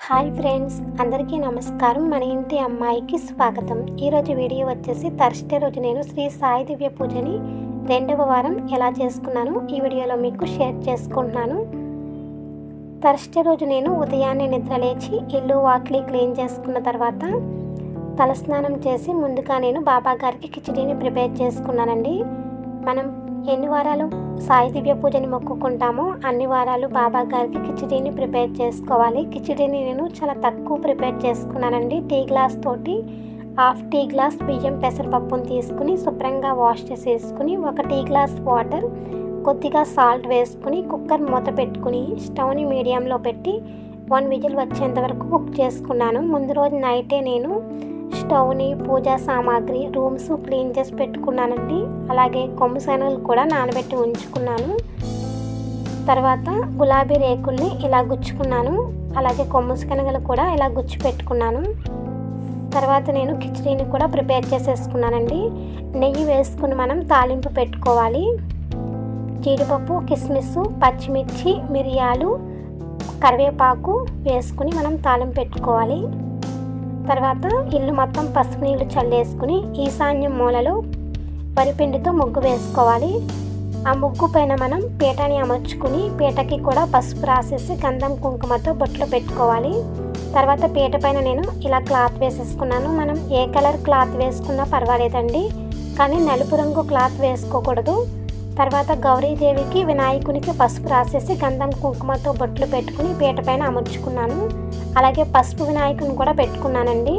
Hi friends, అందరికీ నమస్కారం. మన ఇంటి అమ్మాయికి స్వాగతం. ఈరోజు వీడియో వచ్చేసి థర్స్డే రోజు నేను శ్రీ సాయి దివ్య పూజని 2వ వారం ఎలా చేసుకున్నాను ఈ వీడియోలో మీకు షేర్ చేసుకుంటున్నాను. థర్స్డే రోజు నేను ఉదయాన్నే నిద్ర లేచి ఇల్లు వాకిలి క్లీన్ చేసుకున్న తర్వాత తలస్నానం చేసి ముందుగా నేను బాబా గారికి కిచిడీని ప్రిపేర్ చేసుకున్నానండి. మనం ఎన్ని వారాలు సాయి దివ్య పూజని మొక్కుకుంటామో అన్ని వారాలు బాబా గారికి కిచిడీని ప్రిపేర్ చేసుకోవాలి. కిచిడీని నేను చాలా తక్కువ ప్రిపేర్ చేసుకున్నానండి. టీ గ్లాస్ తోటి హాఫ్ టీ గ్లాస్ బియ్యం పెసరపప్పును తీసుకుని శుభ్రంగా వాష్ చేసేసుకుని 1 టీ గ్లాస్ వాటర్ కొద్దిగా సాల్ట్ వేసుకుని కుక్కర్ మూత పెట్టుకుని స్టవ్ని మీడియంలో పెట్టి 1 విజిల్ వచ్చేంత వరకు కుక్ చేసుకున్నాను. ముందు రోజు నైటే నేను స్టవ్ని పూజా సామాగ్రి రూమ్స్ క్లీన్ చేసి పెట్టుకున్నానండి. అలాగే కొమ్ము శనగలు కూడా నానబెట్టి ఉంచుకున్నాను. తర్వాత గులాబీ రేకుల్ని ఇలా గుచ్చుకున్నాను. అలాగే కొమ్ము శనగలు కూడా ఇలా గుచ్చి పెట్టుకున్నాను. తర్వాత నేను కిచిడీని కూడా ప్రిపేర్ చేసేసుకున్నానండి. నెయ్యి వేసుకుని మనం తాలింపు పెట్టుకోవాలి. జీడిపప్పు, కిస్మిస్, పచ్చిమిర్చి, మిరియాలు, కరివేపాకు వేసుకుని మనం తాలింపు పెట్టుకోవాలి. తర్వాత ఇల్లు మొత్తం పసుపు నీళ్ళు చల్లేసుకుని ఈశాన్యం మూలలో వరిపిండితో ముగ్గు వేసుకోవాలి. ఆ ముగ్గు పైన మనం పీటని అమర్చుకుని పీటకి కూడా పసుపు రాసేసి గంధం కుంకుమతో బొట్లు పెట్టుకోవాలి. తర్వాత పీట పైన నేను ఇలా క్లాత్ వేసేసుకున్నాను. మనం ఏ కలర్ క్లాత్ వేసుకున్నా పర్వాలేదండి, కానీ నలుపు రంగు క్లాత్ వేసుకోకూడదు. తర్వాత గౌరీదేవికి వినాయకునికి పసుపు రాసేసి గంధం కుంకుమతో బొట్లు పెట్టుకుని పీట పైన అమర్చుకున్నాను. అలాగే పసుపు వినాయకుని కూడా పెట్టుకున్నానండి.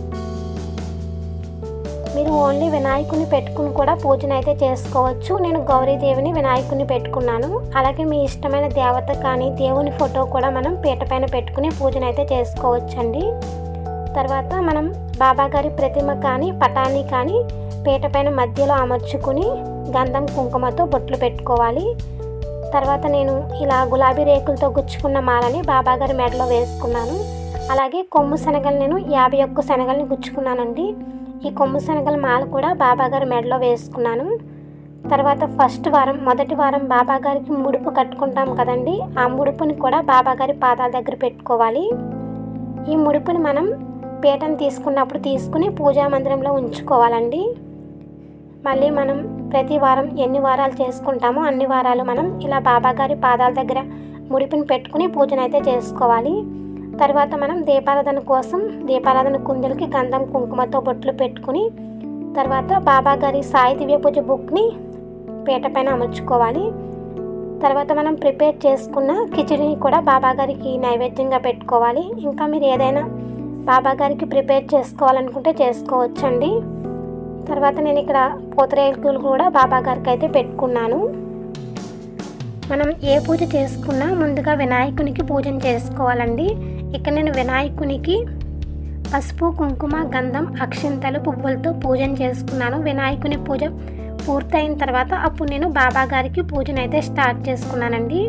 మీరు ఓన్లీ వినాయకుని పెట్టుకుని కూడా పూజను అయితే చేసుకోవచ్చు. నేను గౌరీదేవిని వినాయకుని పెట్టుకున్నాను. అలాగే మీ ఇష్టమైన దేవత కానీ దేవుని ఫోటో కూడా మనం పీట పైన పెట్టుకుని పూజను అయితే చేసుకోవచ్చండి. తర్వాత మనం బాబాగారి ప్రతిమ కానీ పటాన్ని కానీ పీట పైన మధ్యలో అమర్చుకుని గంధం కుంకుమతో బొట్లు పెట్టుకోవాలి. తర్వాత నేను ఇలా గులాబీ రేకులతో గుచ్చుకున్న మాలని బాబాగారి మెడలో వేసుకున్నాను. అలాగే కొమ్ము శనగలు నేను 51 శనగల్ని గుచ్చుకున్నానండి. ఈ కొమ్ము శనగల మాల కూడా బాబాగారి మెడలో వేసుకున్నాను. తర్వాత మొదటి వారం బాబాగారికి ముడుపు కట్టుకుంటాం కదండి, ఆ ముడుపుని కూడా బాబాగారి పాదాల దగ్గర పెట్టుకోవాలి. ఈ ముడుపుని మనం పీటను తీసుకున్నప్పుడు తీసుకుని పూజా మందిరంలో ఉంచుకోవాలండి. మళ్ళీ మనం ప్రతి వారం ఎన్ని వారాలు చేసుకుంటామో అన్ని వారాలు మనం ఇలా బాబాగారి పాదాల దగ్గర ముడిపిని పెట్టుకుని పూజను అయితే చేసుకోవాలి. తర్వాత మనం దీపారాధన కోసం దీపారాధన కుందులకి గంధం కుంకుమతో బొట్లు పెట్టుకుని తర్వాత బాబాగారి సాయి దివ్య పూజ బుక్ని పీట పైన అమర్చుకోవాలి. తర్వాత మనం ప్రిపేర్ చేసుకున్న కిచిడిని కూడా బాబాగారికి నైవేద్యంగా పెట్టుకోవాలి. ఇంకా మీరు ఏదైనా బాబాగారికి ప్రిపేర్ చేసుకోవాలనుకుంటే చేసుకోవచ్చండి. తర్వాత నేను ఇక్కడ పూతరేకులు కూడా బాబాగారికి అయితే పెట్టుకున్నాను. మనం ఏ పూజ చేసుకున్నా ముందుగా వినాయకునికి పూజను చేసుకోవాలండి. ఇక్కడ నేను వినాయకునికి పసుపు, కుంకుమ, గంధం, అక్షింతలు, పువ్వులతో పూజను చేసుకున్నాను. వినాయకుని పూజ పూర్తయిన తర్వాత అప్పుడు నేను బాబాగారికి పూజను అయితే స్టార్ట్ చేసుకున్నానండి.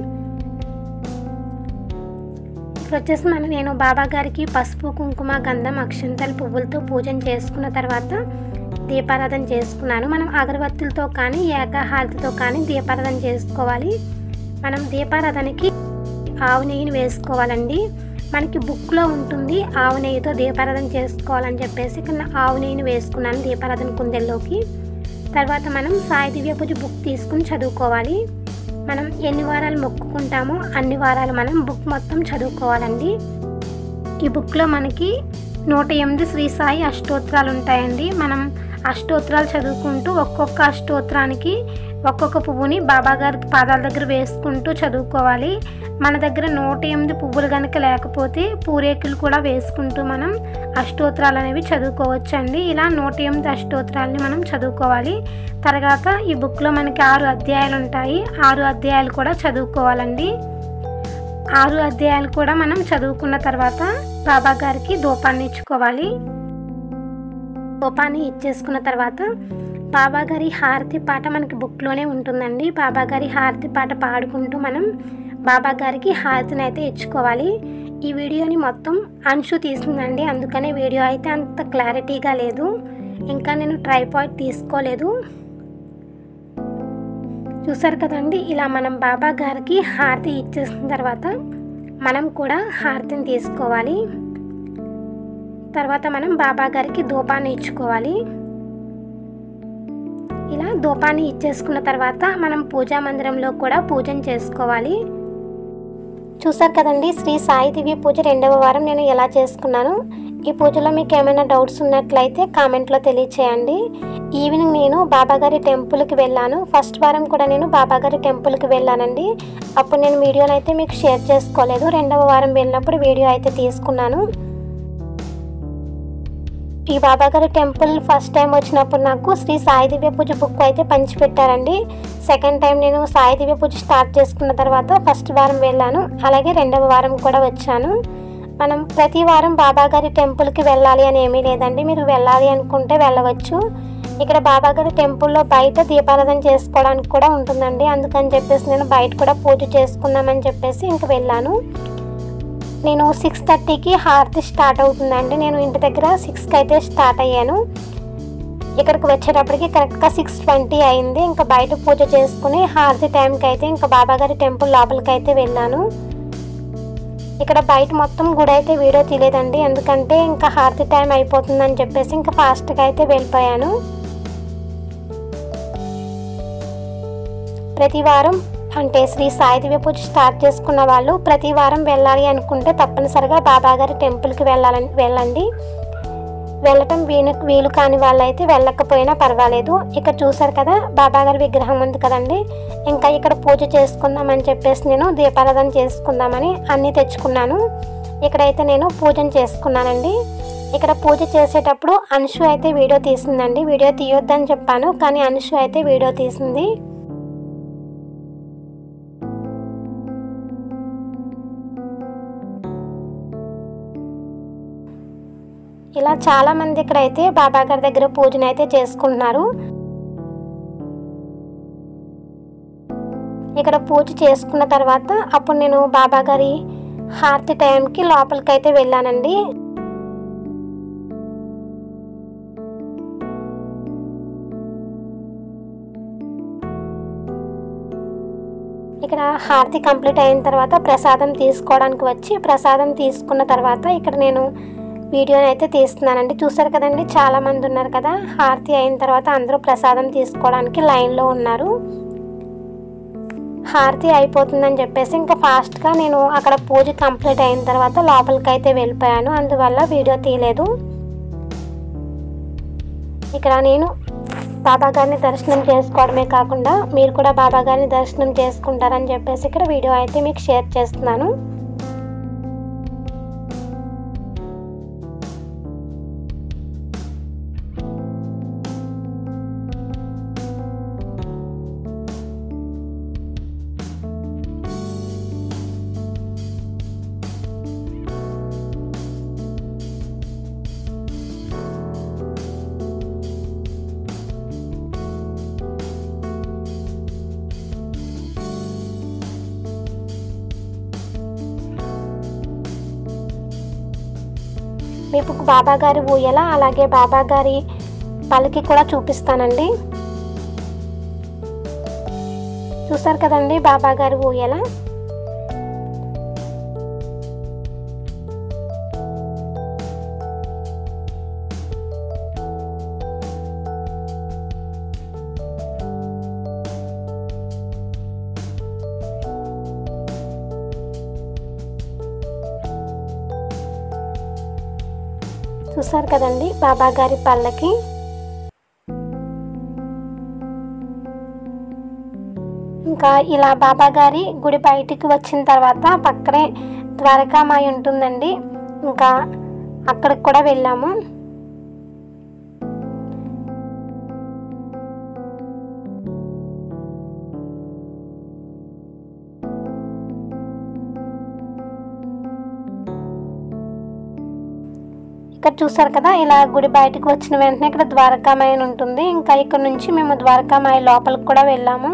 ఇప్పుడు వచ్చేసి నేను బాబాగారికి పసుపు, కుంకుమ, గంధం, అక్షింతలు, పువ్వులతో పూజను చేసుకున్న తర్వాత దీపారాధన చేసుకున్నాను. మనం అగరబత్తులతో కానీ ఏకహారతితో కానీ దీపారాధన చేసుకోవాలి. మనం దీపారాధనకి ఆవు నెయ్యిని వేసుకోవాలండి. మనకి బుక్లో ఉంటుంది ఆవు నెయ్యితో దీపారాధన చేసుకోవాలని చెప్పేసి ఇక్కడ ఆవు నెయ్యిని వేసుకున్నాను దీపారాధన కుందెల్లోకి. తర్వాత మనం సాయి దివ్య పూజ బుక్ తీసుకుని చదువుకోవాలి. మనం ఎన్ని వారాలు మొక్కుకుంటామో అన్ని వారాలు మనం బుక్ మొత్తం చదువుకోవాలండి. ఈ బుక్లో మనకి 108 శ్రీ సాయి అష్టోత్తరాలు ఉంటాయండి. మనం అష్టోత్తరాలు చదువుకుంటూ ఒక్కొక్క అష్టోత్తరానికి ఒక్కొక్క పువ్వుని బాబాగారి పాదాల దగ్గర వేసుకుంటూ చదువుకోవాలి. మన దగ్గర 108 పువ్వులు కనుక లేకపోతే పూరేకులు కూడా వేసుకుంటూ మనం అష్టోత్తరాలు అనేవి చదువుకోవచ్చండి. ఇలా 108 అష్టోత్తరాలని మనం చదువుకోవాలి. తర్వాత ఈ బుక్లో మనకి 6 అధ్యాయాలు ఉంటాయి. 6 అధ్యాయాలు కూడా చదువుకోవాలండి. 6 అధ్యాయాలు కూడా మనం చదువుకున్న తర్వాత బాబాగారికి ధూపాన్ని ఇచ్చుకోవాలి. ధూపాన్ని ఇచ్చేసుకున్న తర్వాత బాబాగారి హారతి పాట మనకి బుక్లోనే ఉంటుందండి. బాబాగారి హారతి పాట పాడుకుంటూ మనం బాబాగారికి హారతిని అయితే ఇచ్చుకోవాలి. ఈ వీడియోని మొత్తం అంశు తీసిందండి, అందుకనే వీడియో అయితే అంత క్లారిటీగా లేదు. ఇంకా నేను ట్రైపాడ్ తీసుకోలేదు. చూసారు కదండి, ఇలా మనం బాబాగారికి హారతి ఇచ్చేసిన తర్వాత మనం కూడా హారతిని తీసుకోవాలి. తర్వాత మనం బాబా గారికి ధూపాన్ని ఇచ్చుకోవాలి. ఇలా ధూపాన్ని ఇచ్చేసుకున్న తర్వాత మనం పూజా మందిరంలో కూడా పూజను చేసుకోవాలి. చూసారు కదండి, శ్రీ సాయి దివ్య పూజ 2వ వారం నేను ఎలా చేసుకున్నాను. ఈ పూజలో మీకు ఏమైనా డౌట్స్ ఉన్నట్లయితే కామెంట్లో తెలియచేయండి. ఈవినింగ్ నేను బాబాగారి టెంపుల్కి వెళ్ళాను. ఫస్ట్ వారం కూడా నేను బాబాగారి టెంపుల్కి వెళ్ళానండి. అప్పుడు నేను వీడియోని అయితే మీకు షేర్ చేసుకోలేదు. 2వ వారం వెళ్ళినప్పుడు వీడియో అయితే తీసుకున్నాను. ఈ బాబాగారి టెంపుల్ ఫస్ట్ టైం వచ్చినప్పుడు నాకు శ్రీ సాయి దివ్య పూజ బుక్ అయితే పంచిపెట్టారండి. సెకండ్ టైం నేను సాయి దివ్య పూజ స్టార్ట్ చేసుకున్న తర్వాత ఫస్ట్ వారం వెళ్ళాను, అలాగే 2వ వారం కూడా వచ్చాను. మనం ప్రతి వారం బాబాగారి టెంపుల్కి వెళ్ళాలి అని ఏమీ లేదండి. మీరు వెళ్ళాలి అనుకుంటే వెళ్ళవచ్చు. ఇక్కడ బాబాగారి టెంపుల్లో బయట దీపారాధన చేసుకోవడానికి కూడా ఉంటుందండి. అందుకని చెప్పేసి నేను బయట కూడా పూజ చేసుకుందామని చెప్పేసి ఇంక వెళ్ళాను. నేను 6:30కి హారతి స్టార్ట్ అవుతుందండి. నేను ఇంటి దగ్గర 6కి అయితే స్టార్ట్ అయ్యాను. ఇక్కడికి వచ్చేటప్పటికి కరెక్ట్గా 6:20 అయింది. ఇంకా బయట పూజ చేసుకుని హారతి టైంకి అయితే ఇంకా బాబాగారి టెంపుల్ లోపలికి అయితే వెళ్ళాను. ఇక్కడ బయట మొత్తం గుడి అయితే వీడియో తీయలేదండి, ఎందుకంటే ఇంకా హారతి టైం అయిపోతుందని చెప్పేసి ఇంకా ఫాస్ట్గా అయితే వెళ్ళిపోయాను. ప్రతి వారం అంటే శ్రీ సాయి దివ్య పూజ స్టార్ట్ చేసుకున్న వాళ్ళు ప్రతి వారం వెళ్ళాలి అనుకుంటే తప్పనిసరిగా బాబాగారి టెంపుల్కి వెళ్ళండి. వెళ్ళటం వీలు కాని వాళ్ళైతే వెళ్ళకపోయినా పర్వాలేదు. ఇక్కడ చూసారు కదా బాబాగారి విగ్రహం ఉంది కదండి. ఇంకా ఇక్కడ పూజ చేసుకుందామని చెప్పేసి నేను దీపారాధన చేసుకుందామని అన్నీ తెచ్చుకున్నాను. ఇక్కడైతే నేను పూజను చేసుకున్నానండి. ఇక్కడ పూజ చేసేటప్పుడు అనుషు అయితే వీడియో తీసిందండి. వీడియో తీయొద్దని చెప్పాను, కానీ అనుషు అయితే వీడియో తీసింది. ఇలా చాలామంది ఇక్కడైతే బాబాగారి దగ్గర పూజను అయితే చేసుకుంటున్నారు. ఇక్కడ పూజ చేసుకున్న తర్వాత అప్పుడు నేను బాబాగారి హారతి టైంకి లోపలికి అయితే వెళ్ళానండి. ఇక్కడ హారతి కంప్లీట్ అయిన తర్వాత ప్రసాదం తీసుకోవడానికి వచ్చి ప్రసాదం తీసుకున్న తర్వాత ఇక్కడ నేను వీడియోని అయితే తీస్తున్నానండి. చూసారు కదండి, చాలామంది ఉన్నారు కదా. హారతి అయిన తర్వాత అందరూ ప్రసాదం తీసుకోవడానికి లైన్లో ఉన్నారు. హారతి అయిపోతుందని చెప్పేసి ఇంకా ఫాస్ట్గా నేను అక్కడ పూజ కంప్లీట్ అయిన తర్వాత లోపలికి అయితే వెళ్ళిపోయాను. అందువల్ల వీడియో తీయలేదు. ఇక్కడ నేను బాబాగారిని దర్శనం చేసుకోవడమే కాకుండా మీరు కూడా బాబాగారిని దర్శనం చేసుకుంటారని చెప్పేసి ఇక్కడ వీడియో అయితే మీకు షేర్ చేస్తున్నాను. మీకు బాబాగారి ఊయల అలాగే బాబాగారి పల్లకి కూడా చూపిస్తానండి. చూసారు కదండి బాబాగారి ఊయల. చూసారు కదండి బాబాగారి పల్లకి. ఇంకా ఇలా బాబాగారి గుడి బయటికి వచ్చిన తర్వాత పక్కనే ద్వారకామాయి ఉంటుందండి. ఇంకా అక్కడికి కూడా వెళ్ళాము. ఇక్కడ చూసారు కదా, ఇలా గుడి బయటకు వచ్చిన వెంటనే ఇక్కడ ద్వారకామాయి ఉంటుంది. ఇంకా ఇక్కడ నుంచి మేము ద్వారకామాయి లోపలికి కూడా వెళ్ళాము.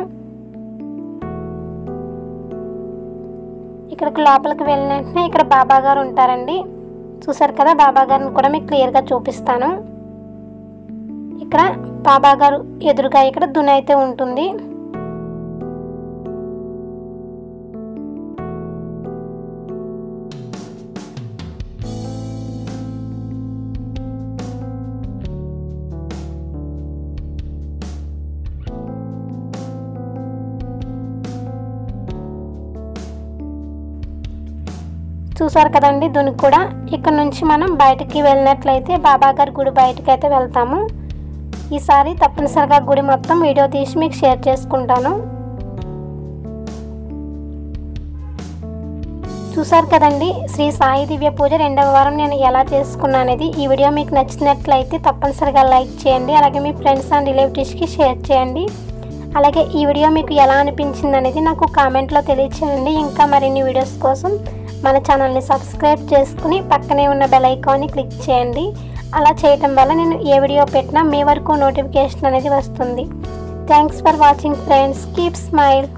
ఇక్కడికి లోపలికి వెళ్ళిన వెంటనే ఇక్కడ బాబా గారు ఉంటారండి. చూసారు కదా, బాబా గారిని కూడా మీకు క్లియర్గా చూపిస్తాను. ఇక్కడ బాబా గారు ఎదురుగా ఇక్కడ దుని అయితే ఉంటుంది. చూసారు కదండి దునికి కూడా. ఇక్కడ నుంచి మనం బయటికి వెళ్ళినట్లయితే బాబాగారి గుడి బయటకు అయితే వెళ్తాము. ఈసారి తప్పనిసరిగా గుడి మొత్తం వీడియో తీసి మీకు షేర్ చేసుకుంటాను. చూసారు కదండి శ్రీ సాయి దివ్య పూజ 2వ వారం నేను ఎలా చేసుకున్నా అనేది. ఈ వీడియో మీకు నచ్చినట్లయితే తప్పనిసరిగా లైక్ చేయండి. అలాగే మీ ఫ్రెండ్స్ అండ్ రిలేటివ్స్కి షేర్ చేయండి. అలాగే ఈ వీడియో మీకు ఎలా అనిపించింది అనేది నాకు కామెంట్లో తెలియచేయండి. ఇంకా మరిన్ని వీడియోస్ కోసం మన ఛానల్ని సబ్స్క్రైబ్ చేసుకుని పక్కనే ఉన్న బెల్ ఐకాన్ని క్లిక్ చేయండి. అలా చేయటం వల్ల నేను ఏ వీడియో పెట్టినా మీ వరకు నోటిఫికేషన్ అనేది వస్తుంది. Thanks for watching friends. Keep smile.